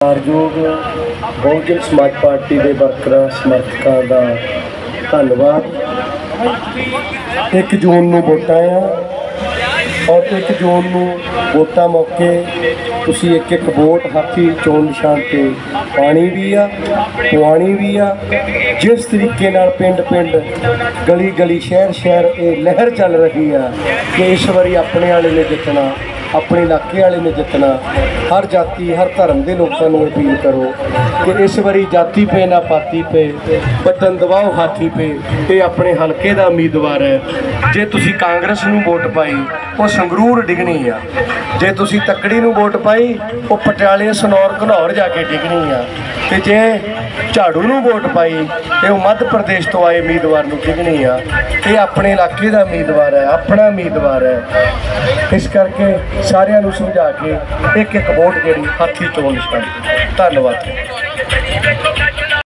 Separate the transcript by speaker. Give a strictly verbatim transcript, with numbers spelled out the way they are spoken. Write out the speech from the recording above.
Speaker 1: ਸਤਿਕਾਰਯੋਗ ਬਹੁਜਨ ਸਮਾਜ ਪਾर्टी के वर्करां समर्थकों का धन्यवाद। एक जून नूं वोटां आ और एक जून नूं वोटां मौके तुसीं एक एक वोट हाथी चोण निशान ते पानी भी आ पवानी भी आ। जिस तरीके नाल पिंड पिंड गली गली शहर शहर ये लहर चल रही है कि इस बारी अपने वाले ने जितना, अपने इलाके वाले ने जितना। हर जाति हर धर्म के लोगों को अपील करो कि इस बारी जाति पे ना पाती पे बटन दबाओ हाथी पे। ये अपने हल्के का उम्मीदवार है। जे तुसी कांग्रेस नूं वोट पाई वो संगरूर डिगनी आ, जे तुसी तकड़ी नूं वोट पाई वो पटियाले सनौर घनौर जाके डिगनी आ, ते जे झाड़ू नूं वोट पाई ये मध्य प्रदेश तो आए उम्मीदवार नूं डिगनी आ। ये अपने इलाके का उम्मीदवार है, अपना उम्मीदवार है। इस करके सारिਆਂ ਨੂੰ समझा के एक एक वोट जी हाथी चोण निशान। धन्यवाद।